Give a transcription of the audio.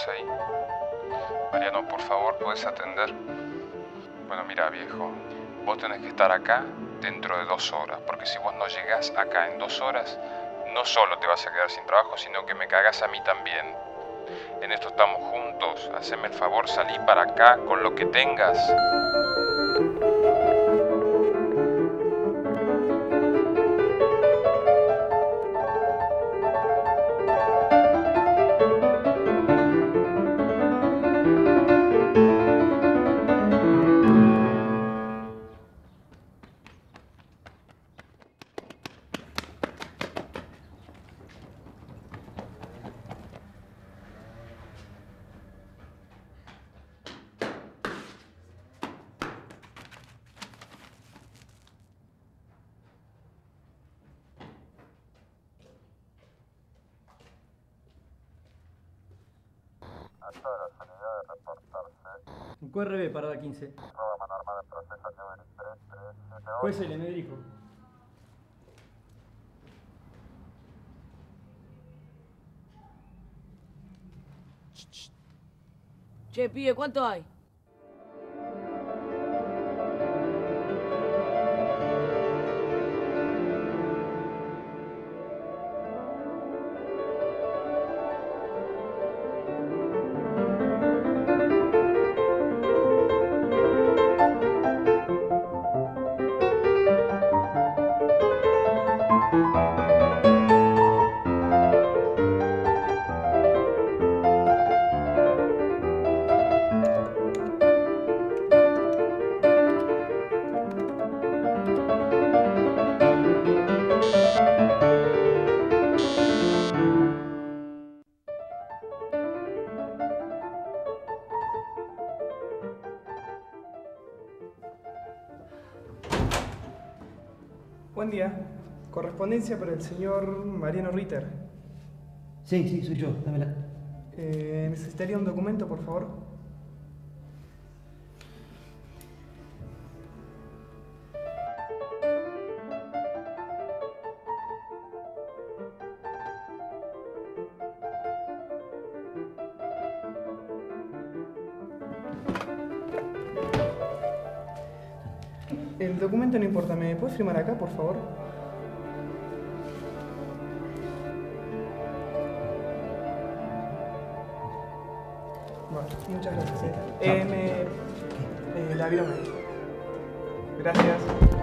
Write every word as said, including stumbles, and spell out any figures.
ahí? Mariano, por favor, ¿puedes atender? Bueno, mira, viejo, vos tenés que estar acá dentro de dos horas, porque si vos no llegás acá en dos horas, no solo te vas a quedar sin trabajo, sino que me cagás a mí también. En esto estamos juntos, haceme el favor, salí para acá con lo que tengas. Acta de la salida de reportarse. Un Q R B, parada quince. Robo de mano armada en proceso número tres tres siete ocho. Juez L, me dirijo. Che, pibe, ¿cuánto hay? Buen día. Correspondencia para el señor Mariano Ritter. Sí, sí, soy yo, dámela. Eh, necesitaría un documento, por favor. El documento no importa, ¿me puedes firmar acá, por favor? Bueno, muchas gracias. Eh, me... eh, la virome. Gracias.